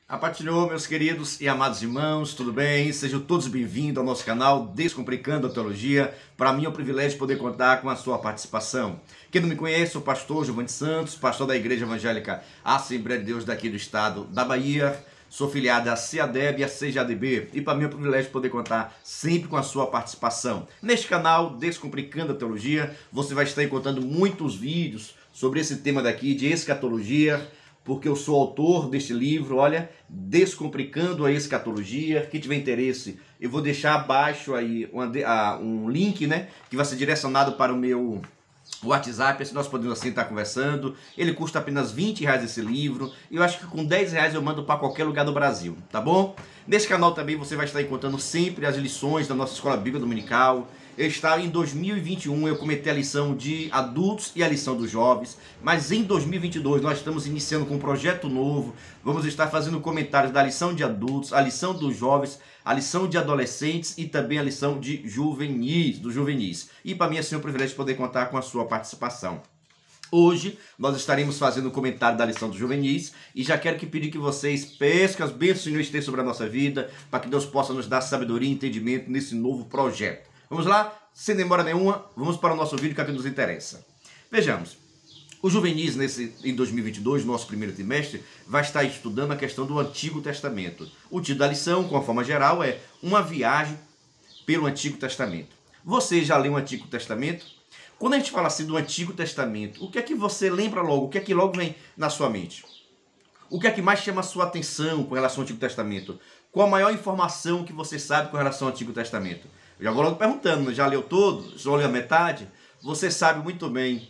A paz do Senhor, meus queridos e amados irmãos, tudo bem? Sejam todos bem-vindos ao nosso canal Descomplicando a Teologia. Para mim é um privilégio poder contar com a sua participação. Quem não me conhece, sou o pastor Giovanni Santos, pastor da Igreja Evangélica Assembleia de Deus daqui do estado da Bahia. Sou filiado à CEADEB e à CJDB e para mim é um privilégio poder contar sempre com a sua participação. Neste canal Descomplicando a Teologia, você vai estar encontrando muitos vídeos sobre esse tema daqui de escatologia, porque eu sou autor deste livro, olha, Descomplicando a Escatologia. Quem tiver interesse, eu vou deixar abaixo aí um link, né, que vai ser direcionado para o meu WhatsApp, assim nós podemos assim estar conversando. Ele custa apenas R$20 esse livro, e eu acho que com R$10 eu mando para qualquer lugar do Brasil, tá bom? Nesse canal também você vai estar encontrando sempre as lições da nossa Escola Bíblica Dominical. Em 2021 eu cometi a lição de adultos e a lição dos jovens, mas em 2022 nós estamos iniciando com um projeto novo. Vamos estar fazendo comentários da lição de adultos, a lição dos jovens, a lição de adolescentes e também a lição de juvenis. E para mim é um privilégio poder contar com a sua participação. Hoje nós estaremos fazendo o comentário da lição dos juvenis e já quero pedir que vocês peçam as bênçãos do Senhor estejam sobre a nossa vida, para que Deus possa nos dar sabedoria e entendimento nesse novo projeto. Vamos lá, sem demora nenhuma, vamos para o nosso vídeo que nos interessa. Vejamos, o juvenis em 2022, nosso primeiro trimestre, vai estar estudando a questão do Antigo Testamento. O título da lição, com a forma geral, é Uma Viagem pelo Antigo Testamento. Você já leu o Antigo Testamento? Quando a gente fala assim do Antigo Testamento, o que é que você lembra logo? O que é que logo vem na sua mente? O que é que mais chama a sua atenção com relação ao Antigo Testamento? Qual a maior informação que você sabe com relação ao Antigo Testamento? Eu já vou logo perguntando, já leu todo? Só leu a metade? Você sabe muito bem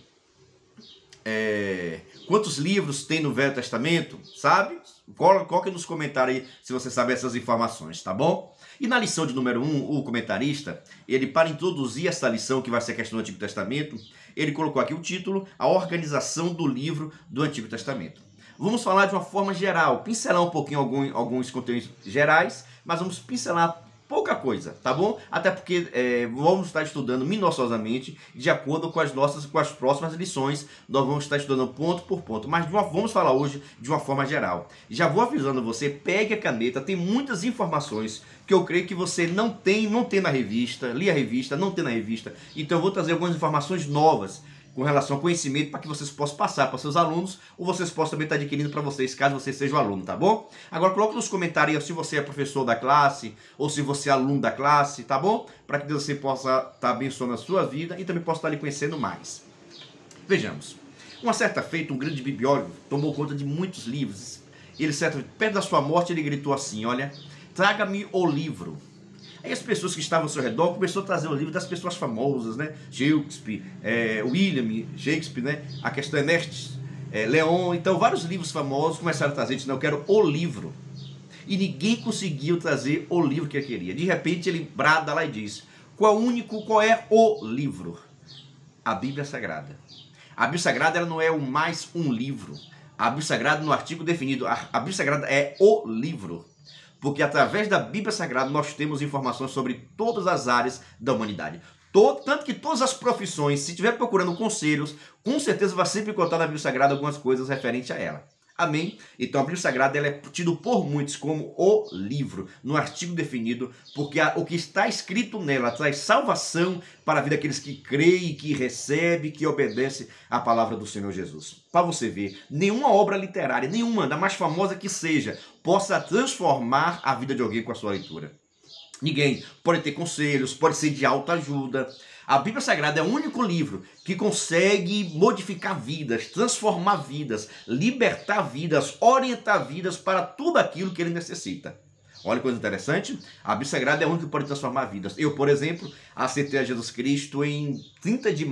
quantos livros tem no Velho Testamento? Sabe? Coloque nos comentários aí se você sabe essas informações, tá bom? E na lição de número 1, o comentarista, ele para introduzir essa lição, que vai ser a questão do Antigo Testamento, ele colocou aqui o título, A Organização do Livro do Antigo Testamento. Vamos falar de uma forma geral, pincelar um pouquinho alguns conteúdos gerais, mas vamos pincelar pouca coisa, tá bom? Até porque vamos estar estudando minuciosamente, de acordo com as próximas lições, nós vamos estar estudando ponto por ponto, mas vamos falar hoje de uma forma geral. Já vou avisando você, pegue a caneta, tem muitas informações que eu creio que você não tem na revista, li a revista, não tem na revista, então eu vou trazer algumas informações novas com relação ao conhecimento para que vocês possam passar para seus alunos ou vocês possam também estar adquirindo para vocês, caso você seja um aluno, tá bom? Agora coloque nos comentários se você é professor da classe ou se você é aluno da classe, tá bom? Para que você possa estar abençoando a sua vida e também possa estar lhe conhecendo mais. Vejamos. Uma certa feita, um grande bibliógrafo tomou conta de muitos livros. Ele, perto da sua morte, ele gritou assim, olha, traga-me o livro. Aí as pessoas que estavam ao seu redor começaram a trazer o livro das pessoas famosas, né? Shakespeare, William Shakespeare, né? A questão Ernest Leon, então vários livros famosos começaram a trazer, disse, não, eu quero o livro. E ninguém conseguiu trazer o livro que ele queria. De repente ele brada lá e diz, qual é o livro? A Bíblia Sagrada. A Bíblia Sagrada ela não é mais um livro. A Bíblia Sagrada, no artigo definido, a Bíblia Sagrada é o livro. Porque através da Bíblia Sagrada nós temos informações sobre todas as áreas da humanidade. Tanto que todas as profissões, se estiver procurando conselhos, com certeza vai sempre encontrar na Bíblia Sagrada algumas coisas referentes a ela. Amém? Então a Bíblia Sagrada ela é tido por muitos como o livro, no artigo definido, porque o que está escrito nela traz salvação para a vida daqueles que creem, que recebem, que obedecem à palavra do Senhor Jesus. Para você ver, nenhuma obra literária, nenhuma, da mais famosa que seja, possa transformar a vida de alguém com a sua leitura. Ninguém pode ter conselhos, pode ser de autoajuda. A Bíblia Sagrada é o único livro que consegue modificar vidas, transformar vidas, libertar vidas, orientar vidas para tudo aquilo que ele necessita. Olha que coisa interessante, a Bíblia Sagrada é o único que pode transformar vidas. Eu, por exemplo, aceitei a Jesus Cristo em 30 de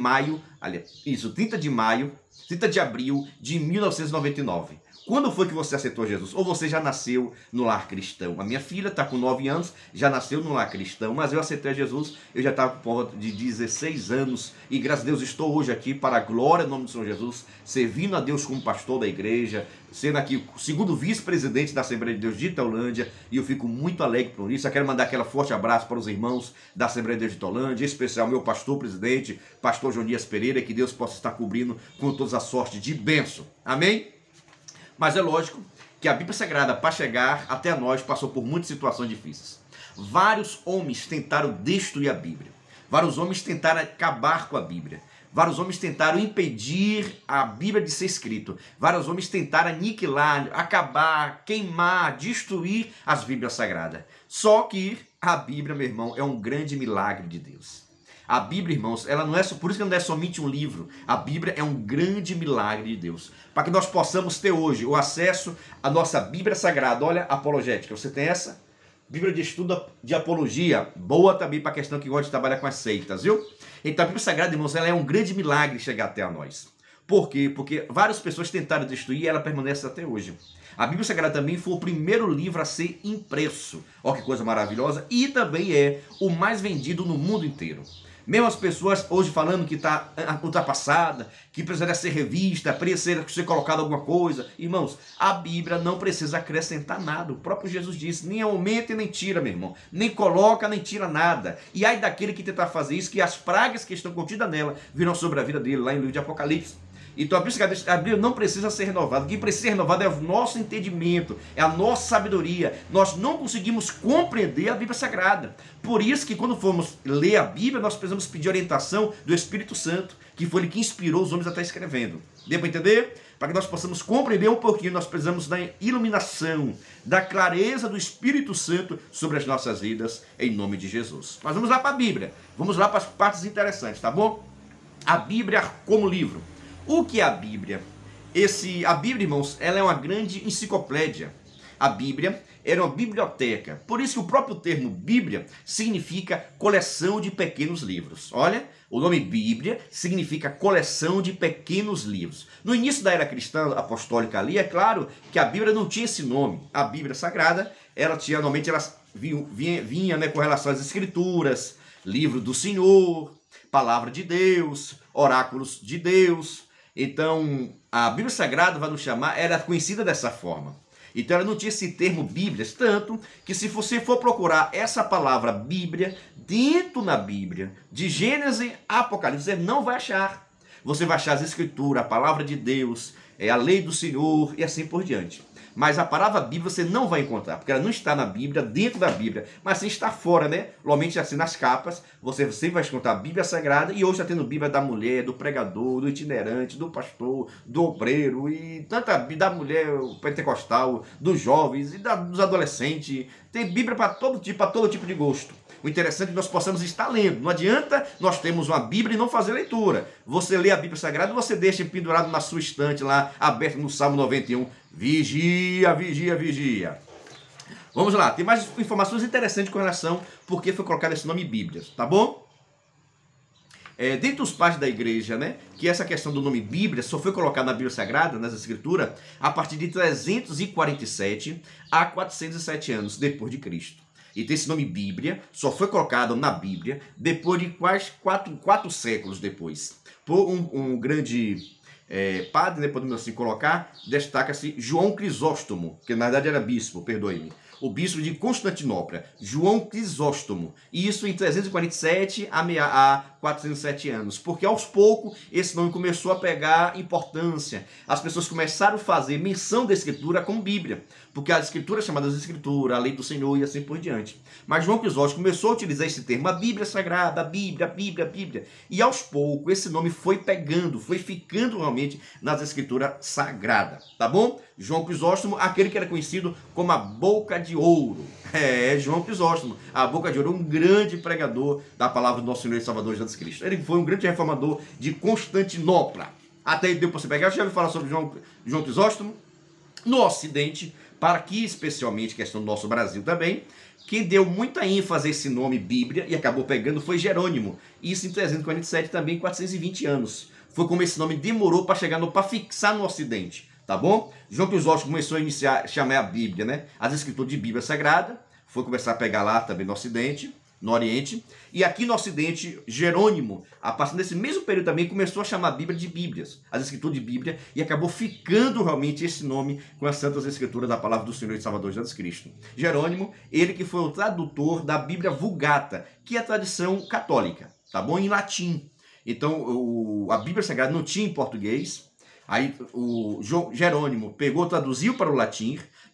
abril de 1999. Quando foi que você aceitou Jesus? Ou você já nasceu no lar cristão? A minha filha está com 9 anos, já nasceu no lar cristão, mas eu aceitei Jesus, eu já estava com volta de 16 anos, e graças a Deus estou hoje aqui para a glória do nome do Senhor Jesus, servindo a Deus como pastor da igreja, sendo aqui o segundo vice-presidente da Assembleia de Deus de Itaulândia, e eu fico muito alegre por isso. Eu quero mandar aquele forte abraço para os irmãos da Assembleia de Deus de Itaulândia, em especial meu pastor-presidente, pastor Jonias Pereira, que Deus possa estar cobrindo com toda a sorte de bênção. Amém? Mas é lógico que a Bíblia Sagrada, para chegar até nós, passou por muitas situações difíceis. Vários homens tentaram destruir a Bíblia. Vários homens tentaram acabar com a Bíblia. Vários homens tentaram impedir a Bíblia de ser escrita. Vários homens tentaram aniquilar, acabar, queimar, destruir as Bíblias Sagradas. Só que a Bíblia, meu irmão, é um grande milagre de Deus. A Bíblia, irmãos, ela não é só, por isso que não é somente um livro. A Bíblia é um grande milagre de Deus. Para que nós possamos ter hoje o acesso à nossa Bíblia Sagrada. Olha, apologética, você tem essa? Bíblia de estudo de apologia, boa também para a questão que gosta de trabalhar com as seitas, viu? Então a Bíblia Sagrada, irmãos, ela é um grande milagre chegar até a nós. Por quê? Porque várias pessoas tentaram destruir e ela permanece até hoje. A Bíblia Sagrada também foi o primeiro livro a ser impresso. Olha que coisa maravilhosa. E também é o mais vendido no mundo inteiro. Mesmo as pessoas hoje falando que está ultrapassada, que precisaria ser revista, precisa ser colocada alguma coisa. Irmãos, a Bíblia não precisa acrescentar nada. O próprio Jesus disse, nem aumenta e nem tira, meu irmão. Nem coloca, nem tira nada. E aí daquele que tentar fazer isso, que as pragas que estão contidas nela virão sobre a vida dele, lá em livro de Apocalipse. Então a Bíblia não precisa ser renovada. O que precisa ser renovado é o nosso entendimento, é a nossa sabedoria. Nós não conseguimos compreender a Bíblia Sagrada. Por isso que quando formos ler a Bíblia, nós precisamos pedir orientação do Espírito Santo, que foi ele que inspirou os homens a estar escrevendo. Deu para entender? Para que nós possamos compreender um pouquinho, nós precisamos da iluminação, da clareza do Espírito Santo sobre as nossas vidas, em nome de Jesus. Mas vamos lá para a Bíblia. Vamos lá para as partes interessantes, tá bom? A Bíblia como livro. O que é a Bíblia? A Bíblia, irmãos, ela é uma grande enciclopédia. A Bíblia era uma biblioteca. Por isso que o próprio termo Bíblia significa coleção de pequenos livros. Olha, o nome Bíblia significa coleção de pequenos livros. No início da era cristã apostólica ali, é claro que a Bíblia não tinha esse nome. A Bíblia Sagrada, ela tinha, normalmente, ela vinha né, com relação às Escrituras, livro do Senhor, palavra de Deus, oráculos de Deus. Então, a Bíblia Sagrada, vai nos chamar, era conhecida dessa forma. Então, ela não tinha esse termo Bíblias, tanto que se você for procurar essa palavra Bíblia, dentro na Bíblia, de Gênesis a Apocalipse, você não vai achar. Você vai achar as Escrituras, a palavra de Deus, a lei do Senhor e assim por diante. Mas a palavra Bíblia você não vai encontrar, porque ela não está na Bíblia, dentro da Bíblia, mas sim está fora, né? Normalmente assim nas capas, você sempre vai encontrar a Bíblia Sagrada, e hoje está tendo Bíblia da mulher, do pregador, do itinerante, do pastor, do obreiro, e tanta da mulher pentecostal, dos jovens e dos adolescentes. Tem Bíblia para todo tipo de gosto. O interessante é que nós possamos estar lendo. Não adianta nós termos uma Bíblia e não fazer leitura. Você lê a Bíblia Sagrada e você deixa pendurado na sua estante lá, aberto no Salmo 91. Vigia, vigia, vigia. Vamos lá, tem mais informações interessantes com relação por que foi colocado esse nome Bíblia, tá bom? Dentre os pais da igreja, né, que essa questão do nome Bíblia só foi colocada na Bíblia Sagrada, nas Escrituras, a partir de 347 a 407 anos depois de Cristo. Então esse nome Bíblia só foi colocado na Bíblia depois de quase quatro séculos depois. Por um grande padre, né, podemos assim colocar, destaca-se João Crisóstomo, que na verdade era bispo, perdoe-me. O bispo de Constantinopla, João Crisóstomo. E isso em 347 a 407 anos. Porque aos poucos esse nome começou a pegar importância. As pessoas começaram a fazer menção da Escritura como Bíblia. Porque as Escrituras chamadas de Escritura, a lei do Senhor e assim por diante. Mas João Crisóstomo começou a utilizar esse termo, a Bíblia Sagrada, a Bíblia, a Bíblia, a Bíblia. E aos poucos esse nome foi pegando, foi ficando realmente nas Escrituras Sagradas. Tá bom? João Crisóstomo, aquele que era conhecido como a Boca de Ouro. João Crisóstomo, a Boca de Ouro, um grande pregador da palavra do nosso Senhor e Salvador Jesus Cristo. Ele foi um grande reformador de Constantinopla. Até aí deu para você pegar. Já ouviu falar sobre João Crisóstomo? No Ocidente, para aqui especialmente, questão do nosso Brasil também, quem deu muita ênfase a esse nome Bíblia e acabou pegando foi Jerônimo. Isso em 347, também 420 anos. Foi como esse nome demorou para chegar para fixar no Ocidente. Tá bom? João Crisóstomo começou a chamar a Bíblia, né? As Escrituras de Bíblia Sagrada. Foi começar a pegar lá também no Ocidente, no Oriente. E aqui no Ocidente, Jerônimo, a partir desse mesmo período também, começou a chamar a Bíblia de Bíblias, as Escrituras de Bíblia, e acabou ficando realmente esse nome com as Santas Escrituras da Palavra do Senhor e Salvador Jesus Cristo. Jerônimo, ele que foi o tradutor da Bíblia Vulgata, que é a tradição católica, tá bom? Em latim. Então, a Bíblia Sagrada não tinha em português. Aí o Jerônimo pegou, traduziu para o latim,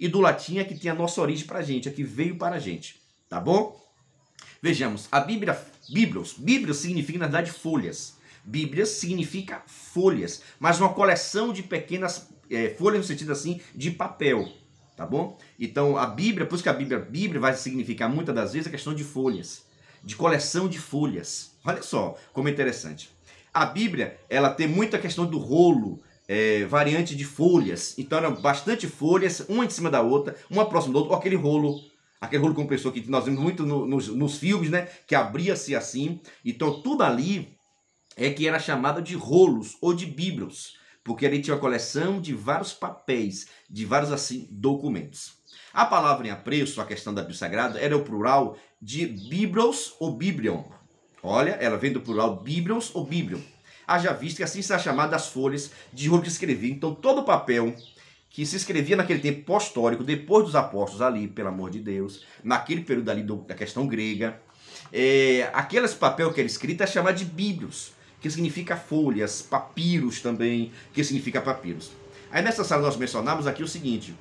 e do latim é que tem a nossa origem para a gente, é que veio para a gente, tá bom? Vejamos, a Bíblia, Bíblia significa na verdade folhas. Bíblia significa folhas, mas uma coleção de pequenas folhas no sentido assim de papel, tá bom? Então a Bíblia, por isso que a Bíblia vai significar muitas das vezes a questão de folhas, de coleção de folhas. Olha só como é interessante. A Bíblia, ela tem muita questão do rolo, variante de folhas. Então eram bastante folhas, uma em cima da outra, uma próxima da outra, ou aquele rolo compressor que nós vemos muito nos filmes, né? Que abria-se assim. Então tudo ali que era chamado de rolos ou de bíblios, porque ali tinha uma coleção de vários papéis, de vários assim documentos. A palavra em apreço, a questão da Bíblia Sagrada, era o plural de biblos ou biblion. Olha, ela vem do plural biblos ou biblion. Haja visto que assim está chamada as folhas de rolo que se escrevia. Então todo o papel que se escrevia naquele tempo pós-histórico, depois dos apóstolos ali, pelo amor de Deus, naquele período ali da questão grega, aqueles papel que era escrito é chamado de bíblios, que significa folhas, papiros também, que significa papiros. Aí nessa sala nós mencionamos aqui o seguinte: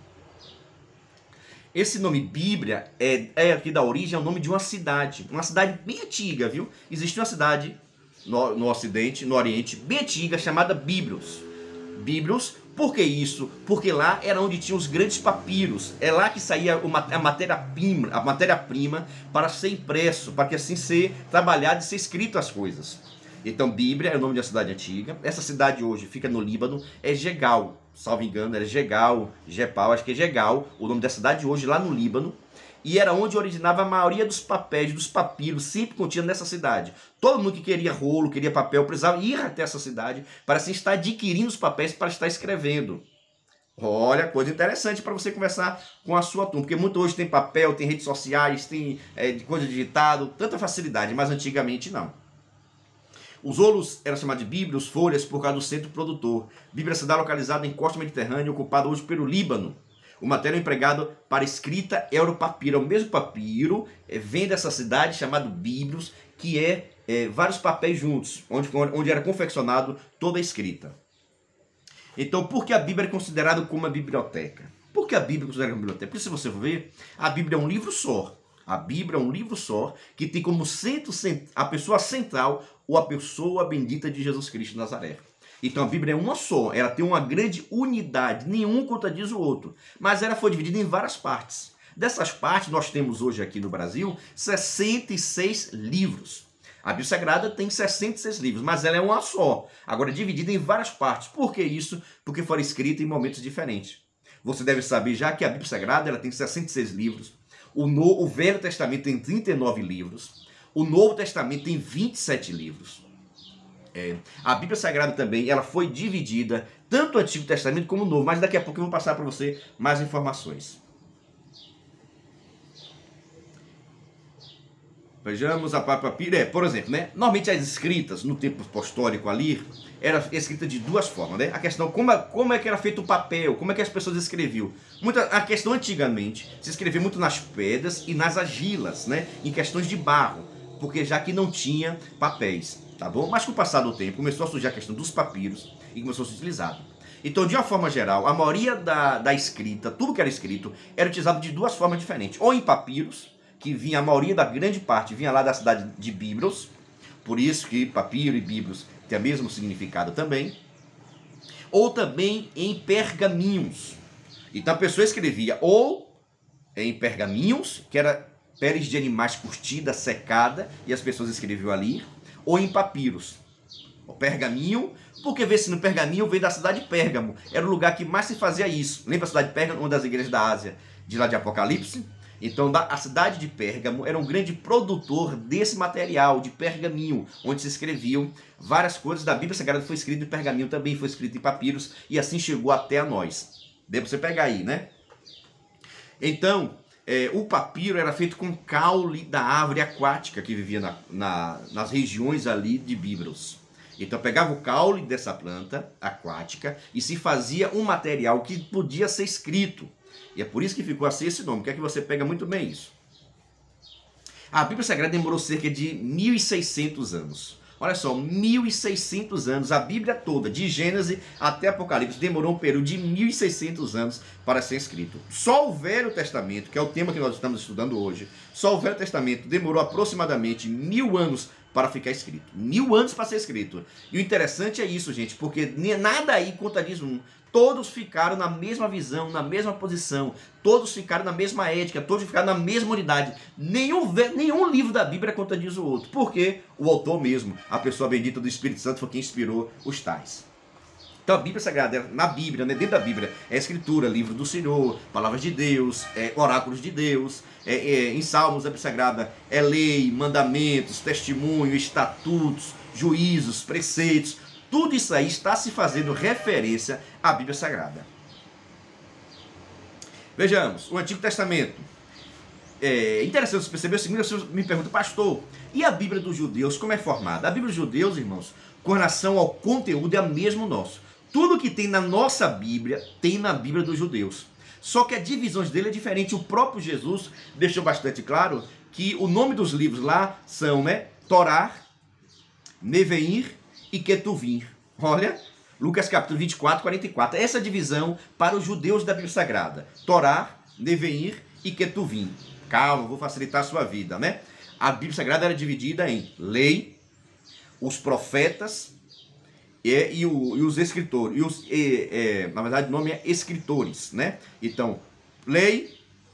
esse nome Bíblia aqui da origem, é o nome de uma cidade bem antiga, viu? Existe uma cidade no Ocidente, no Oriente, bem antiga, chamada Bíblios. Bíblios, por que isso? Porque lá era onde tinham os grandes papiros, é lá que saía a matéria-prima para ser impresso, para que assim ser trabalhado e ser escrito as coisas. Então Bíblia é o nome de uma cidade antiga. Essa cidade hoje fica no Líbano, é Jegal, salvo engano, era Jegal, acho que é Jegal, o nome da cidade hoje lá no Líbano. E era onde originava a maioria dos papéis, dos papiros, sempre continha nessa cidade. Todo mundo que queria rolo, queria papel, precisava ir até essa cidade para assim estar adquirindo os papéis para estar escrevendo. Olha, coisa interessante para você conversar com a sua turma, porque muito hoje tem papel, tem redes sociais, tem coisa digitado, tanta facilidade, mas antigamente não. Os rolos eram chamados de bíblios, folhas, por causa do centro produtor. Bíblia é cidade localizada em costa mediterrânea, ocupada hoje pelo Líbano. O material empregado para escrita era o papiro. O mesmo papiro vem dessa cidade chamado Bíblios, que vários papéis juntos, onde era confeccionado toda a escrita. Então, por que a Bíblia é considerada como uma biblioteca? Por que a Bíblia é considerada como biblioteca? Porque se você for ver, a Bíblia é um livro só. A Bíblia é um livro só, que tem como centro a pessoa central ou a pessoa bendita de Jesus Cristo de Nazaré. Então a Bíblia é uma só, ela tem uma grande unidade, nenhum contradiz o outro, mas ela foi dividida em várias partes. Dessas partes, nós temos hoje aqui no Brasil 66 livros. A Bíblia Sagrada tem 66 livros, mas ela é uma só, agora dividida em várias partes. Por que isso? Porque foram escritas em momentos diferentes. Você deve saber já que a Bíblia Sagrada ela tem 66 livros, o Velho Testamento tem 39 livros, o Novo Testamento tem 27 livros. A Bíblia Sagrada também ela foi dividida, tanto o Antigo Testamento como o Novo, mas daqui a pouco eu vou passar para você mais informações. Vejamos a papiro, por exemplo, né? Normalmente as escritas no tempo apostólico ali era escrita de duas formas, né? A questão como é que era feito o papel, como é que as pessoas escreviam. A questão antigamente se escrevia muito nas pedras e nas argilas, né? Em questões de barro, porque já que não tinha papéis, tá bom? Mas com o passar do tempo começou a surgir a questão dos papiros e começou a ser utilizado. Então, de uma forma geral, a maioria da escrita, tudo que era escrito, era utilizado de duas formas diferentes, ou em papiros, que vinha, a maioria da grande parte vinha lá da cidade de Bíblios, por isso que papiro e Bíblios tem o mesmo significado também, ou também em pergaminhos. Então a pessoa escrevia ou em pergaminhos, que era peles de animais curtida, secada, e as pessoas escreviam ali, ou em papiros. O pergaminho, porque vê-se no pergaminho, veio da cidade de Pérgamo, era o lugar que mais se fazia isso. Lembra a cidade de Pérgamo, uma das igrejas da Ásia, de lá de Apocalipse? Então a cidade de Pérgamo era um grande produtor desse material, de pergaminho, onde se escreviam várias coisas da Bíblia Sagrada. Foi escrito em pergaminho, também foi escrito em papiros, e assim chegou até a nós. Deve você pegar aí, né? Então, o papiro era feito com caule da árvore aquática que vivia nas regiões ali de Bíblios. Então pegava o caule dessa planta aquática e se fazia um material que podia ser escrito. E é por isso que ficou assim esse nome, que é que você pega muito bem isso. A Bíblia Sagrada demorou cerca de 1.600 anos. Olha só, 1.600 anos, a Bíblia toda, de Gênesis até Apocalipse, demorou um período de 1.600 anos para ser escrito. Só o Velho Testamento, que é o tema que nós estamos estudando hoje, só o Velho Testamento demorou aproximadamente 1.000 anos para ficar escrito. 1.000 anos para ser escrito. E o interessante é isso, gente, porque nada aí contradiz um. Todos ficaram na mesma visão, na mesma posição, todos ficaram na mesma ética, todos ficaram na mesma unidade. Nenhum livro da Bíblia contradiz o outro, porque o autor mesmo, a pessoa bendita do Espírito Santo, foi quem inspirou os tais. Então a Bíblia Sagrada, na Bíblia, né, dentro da Bíblia, é escritura, livro do Senhor, palavras de Deus, oráculos de Deus, em Salmos, a Bíblia Sagrada é lei, mandamentos, testemunho, estatutos, juízos, preceitos. Tudo isso aí está se fazendo referência à Bíblia Sagrada. Vejamos, o Antigo Testamento. É interessante você perceber o seguinte, você me pergunta, pastor, e a Bíblia dos judeus, como é formada? A Bíblia dos judeus, irmãos, com relação ao conteúdo, é a mesmo nosso. Tudo que tem na nossa Bíblia, tem na Bíblia dos judeus. Só que a divisão dele é diferente. O próprio Jesus deixou bastante claro que o nome dos livros lá são, né, Torá, Neveim e Ketuvim. Olha, Lucas capítulo 24, 44. Essa divisão para os judeus da Bíblia Sagrada. Torá, Neveim e Ketuvim. Calma, vou facilitar a sua vida, né? A Bíblia Sagrada era dividida em lei, os profetas e os escritores. Na verdade, o nome é escritores, né? Então, lei,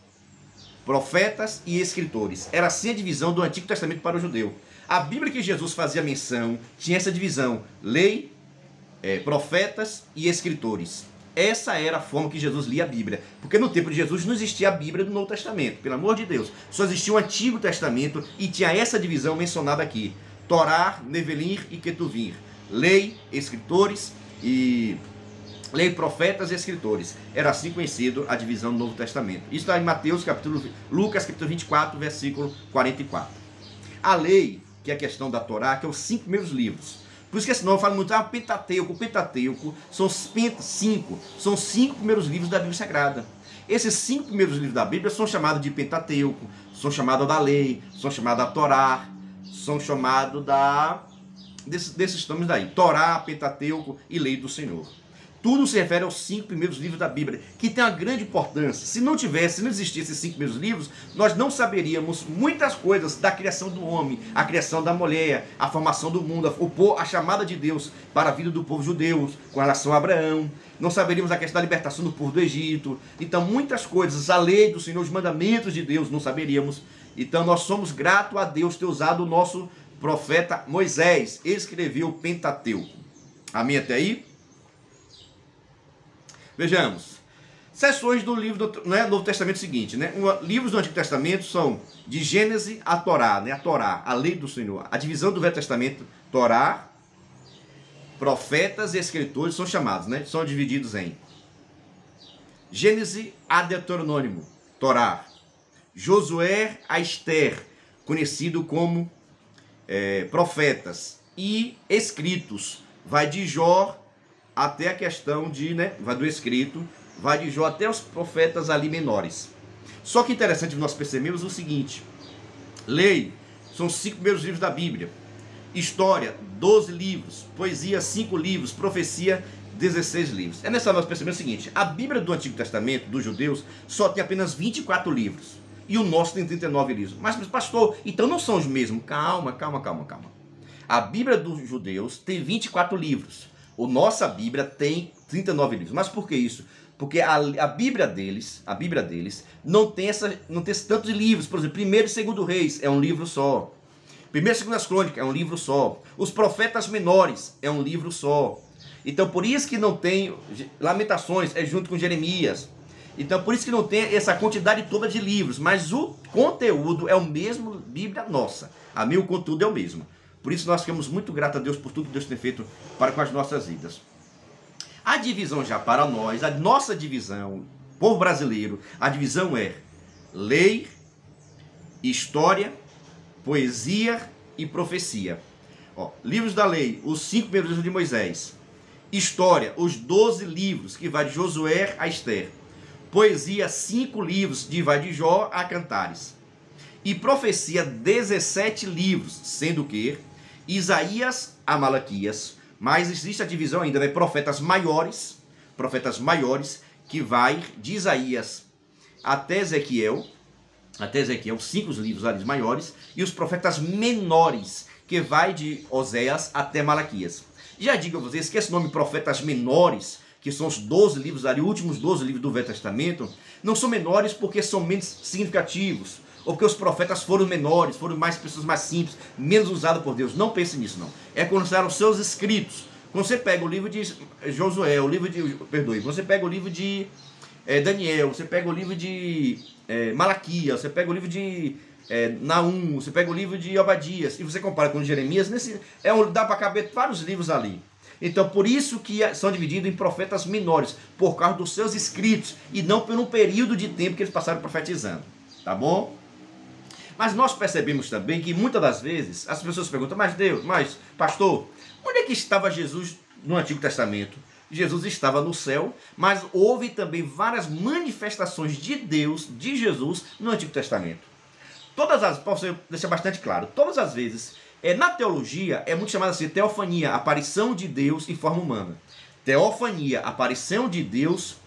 profetas e escritores. Era assim a divisão do Antigo Testamento para o judeu. A Bíblia que Jesus fazia menção tinha essa divisão: lei, profetas e escritores. Essa era a forma que Jesus lia a Bíblia. Porque no tempo de Jesus não existia a Bíblia do Novo Testamento, pelo amor de Deus. Só existia o Antigo Testamento e tinha essa divisão mencionada aqui: Torá, Neveim e Ketuvim. Lei, escritores e... Lei, profetas e escritores. Era assim conhecido a divisão do Novo Testamento. Isso está em Lucas capítulo 24, versículo 44. A lei, que é a questão da Torá, que é os 5 primeiros livros. Por isso que senão eu falo muito, Pentateuco. O Pentateuco são os 5 primeiros livros da Bíblia Sagrada. Esses 5 primeiros livros da Bíblia são chamados de Pentateuco, são chamados da lei, são chamados da Torá, são chamados desses nomes daí: Torá, Pentateuco e Lei do Senhor. Tudo se refere aos 5 primeiros livros da Bíblia, que tem uma grande importância. Se não existissem esses 5 primeiros livros, nós não saberíamos muitas coisas da criação do homem, a criação da mulher, a formação do mundo, a chamada de Deus para a vida do povo judeu com relação a Abraão. Não saberíamos a questão da libertação do povo do Egito. Então, muitas coisas, a lei do Senhor, os mandamentos de Deus, não saberíamos. Então, nós somos gratos a Deus ter usado o nosso profeta Moisés. Escreveu o Pentateuco. Amém até aí? Vejamos, seções do livro do Novo Testamento seguinte, né? Livros do Antigo Testamento são de Gênesis a Torá, né? A Torá, a lei do Senhor. A divisão do Velho Testamento, Torá, profetas e escritores são chamados, né? São divididos em Gênesis a Deuteronômio, Torá, Josué a Esther, conhecido como profetas, e escritos, vai de Jó até a questão de, né, vai do escrito, vai de Jó até os profetas ali menores. Só que interessante nós percebemos o seguinte: lei, são os 5 primeiros livros da Bíblia. História, 12 livros. Poesia, 5 livros. Profecia, 16 livros. É nessa hora nós percebemos o seguinte: a Bíblia do Antigo Testamento, dos judeus, só tem apenas 24 livros. E o nosso tem 39 livros. Mas, pastor, então não são os mesmos. Calma. A Bíblia dos judeus tem 24 livros. A nossa Bíblia tem 39 livros. Mas por que isso? Porque a Bíblia deles não tem tantos livros. Por exemplo, 1º e 2º Reis é um livro só. 1º e 2º Crônicas é um livro só. Os Profetas Menores é um livro só. Então por isso que não tem Lamentações, é junto com Jeremias. Então por isso que não tem essa quantidade toda de livros. Mas o conteúdo é o mesmo, Bíblia nossa. O conteúdo é o mesmo. Por isso nós ficamos muito gratos a Deus por tudo que Deus tem feito para com as nossas vidas. A divisão já para nós, a nossa divisão, povo brasileiro, a divisão é lei, história, poesia e profecia. Livros da lei, os 5 primeiros livros de Moisés. História, os 12 livros, que vai de Josué a Esther. Poesia, 5 livros, que vai de Jó a Cantares. E profecia, 17 livros, sendo que Isaías a Malaquias, mas existe a divisão ainda, né? Profetas maiores, que vai de Isaías até Ezequiel, 5 livros ali maiores, e os profetas menores, que vai de Oséias até Malaquias. Já digo a vocês que esse nome profetas menores, que são os 12 livros ali, últimos 12 livros do Velho Testamento, não são menores porque são menos significativos, ou porque os profetas foram menores, foram mais pessoas mais simples, menos usadas por Deus. Não pense nisso, não. É quando eram os seus escritos. Quando você pega o livro de Josué, você pega o livro de Daniel, você pega o livro de Malaquias, você pega o livro de Naum, você pega o livro de Obadias, e você compara com Jeremias, dá para caber vários livros ali. Então, por isso que são divididos em profetas menores, por causa dos seus escritos, e não por um período de tempo que eles passaram profetizando. Tá bom? Mas nós percebemos também que muitas das vezes as pessoas perguntam, mas pastor, onde é que estava Jesus no Antigo Testamento? Jesus estava no céu, mas houve também várias manifestações de Deus, de Jesus, no Antigo Testamento. Posso deixar bastante claro, todas as vezes, na teologia, é muito chamada assim, teofania, aparição de Deus em forma humana. Teofania, aparição de Deus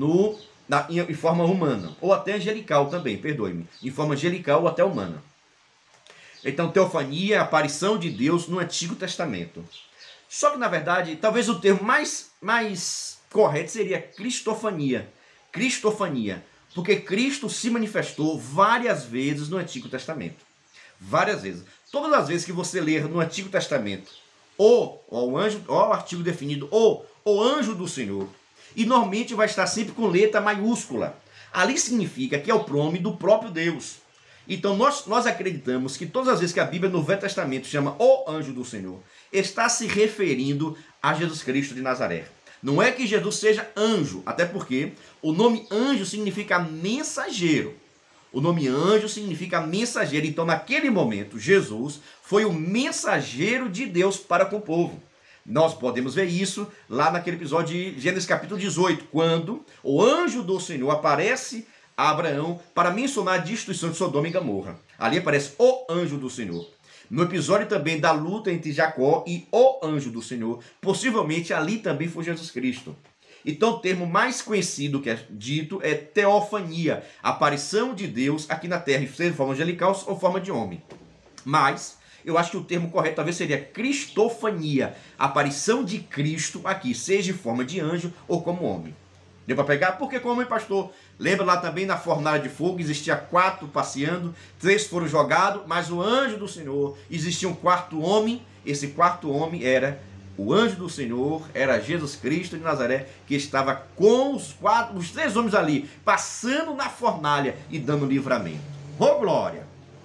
em forma humana, ou até angelical também, perdoe-me, em forma angelical ou até humana. Então, teofania, aparição de Deus no Antigo Testamento. Só que, na verdade, talvez o termo mais correto seria cristofania. Cristofania, porque Cristo se manifestou várias vezes no Antigo Testamento. Várias vezes. Todas as vezes que você ler no Antigo Testamento, o artigo definido, o anjo do Senhor, e normalmente vai estar sempre com letra maiúscula. Ali significa que é o pronome do próprio Deus. Então nós acreditamos que todas as vezes que a Bíblia no Velho Testamento chama o anjo do Senhor, está se referindo a Jesus Cristo de Nazaré. Não é que Jesus seja anjo, até porque o nome anjo significa mensageiro. O nome anjo significa mensageiro. Então, naquele momento, Jesus foi o mensageiro de Deus para com o povo. Nós podemos ver isso lá naquele episódio de Gênesis capítulo 18, quando o anjo do Senhor aparece a Abraão para mencionar a destruição de Sodoma e Gomorra. Ali aparece o anjo do Senhor. No episódio também da luta entre Jacó e o anjo do Senhor, possivelmente ali também foi Jesus Cristo. Então o termo mais conhecido que é dito é teofania, aparição de Deus aqui na terra, seja de forma angelical ou forma de homem. Mas eu acho que o termo correto talvez seria cristofania, aparição de Cristo aqui, seja em forma de anjo ou como homem. Deu para pegar? Porque como, pastor? Lembra lá também na fornalha de fogo, existia 4 passeando, 3 foram jogados, mas o anjo do Senhor, existia um 4º homem, esse 4º homem era o anjo do Senhor, era Jesus Cristo de Nazaré, que estava com os 3 homens ali, passando na fornalha e dando livramento. Oh, glória!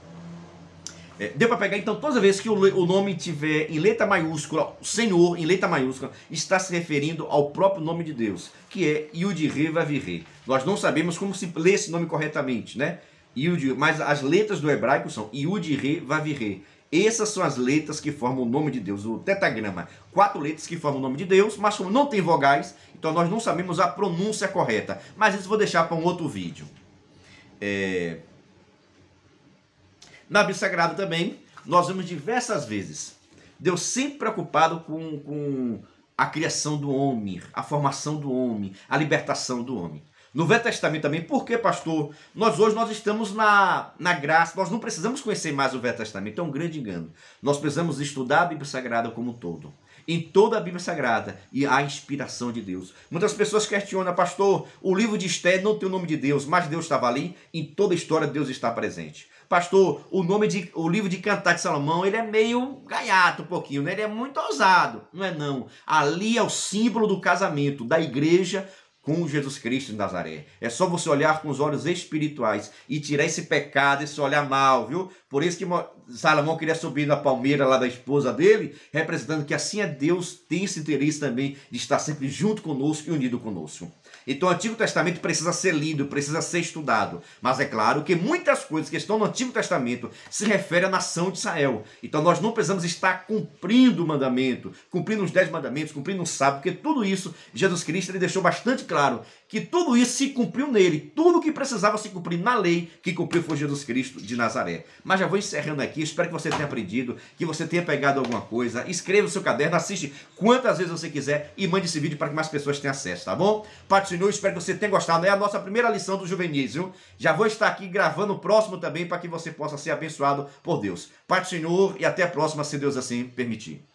Deu para pegar, então, todas as vezes que o nome tiver em letra maiúscula, Senhor, em letra maiúscula, está se referindo ao próprio nome de Deus, que é Yud-Re Vav-Re. Nós não sabemos como se lê esse nome corretamente, né? Mas as letras do hebraico são Yud-Re Vav-Re. Essas são as letras que formam o nome de Deus, o tetagrama. 4 letras que formam o nome de Deus, mas como não tem vogais, então nós não sabemos a pronúncia correta. Mas isso eu vou deixar para um outro vídeo. Na Bíblia Sagrada também, nós vemos diversas vezes Deus sempre preocupado com a criação do homem, a formação do homem, a libertação do homem. No Velho Testamento também, por que, pastor? Hoje nós estamos na graça, nós não precisamos conhecer mais o Velho Testamento, é um grande engano. Nós precisamos estudar a Bíblia Sagrada como um todo. Em toda a Bíblia Sagrada e a inspiração de Deus. Muitas pessoas questionam, pastor, o livro de Esther não tem o nome de Deus, mas Deus estava ali, em toda a história Deus está presente. Pastor, o livro de Cantar de Salomão, ele é meio gaiato um pouquinho, né? Ele é muito ousado. Não é não. Ali é o símbolo do casamento da igreja com Jesus Cristo de Nazaré. É só você olhar com os olhos espirituais e tirar esse pecado, esse olhar mal, viu? Por isso que Salomão queria subir na palmeira lá da esposa dele, representando que assim é Deus, tem esse interesse também de estar sempre junto conosco e unido conosco. Então o Antigo Testamento precisa ser lido, precisa ser estudado. Mas é claro que muitas coisas que estão no Antigo Testamento se referem à nação de Israel. Então nós não precisamos estar cumprindo o mandamento, cumprindo os 10 mandamentos, cumprindo o sábado, porque tudo isso Jesus Cristo ele deixou bastante claro que tudo isso se cumpriu nele, tudo que precisava se cumprir na lei, que cumpriu foi Jesus Cristo de Nazaré. Mas já vou encerrando aqui, espero que você tenha aprendido, que você tenha pegado alguma coisa, escreva o seu caderno, assiste quantas vezes você quiser e mande esse vídeo para que mais pessoas tenham acesso, tá bom? Pai do Senhor, espero que você tenha gostado, é a nossa primeira lição do Juvenis, viu? Já vou estar aqui gravando o próximo também para que você possa ser abençoado por Deus. Pai do Senhor e até a próxima, se Deus assim permitir.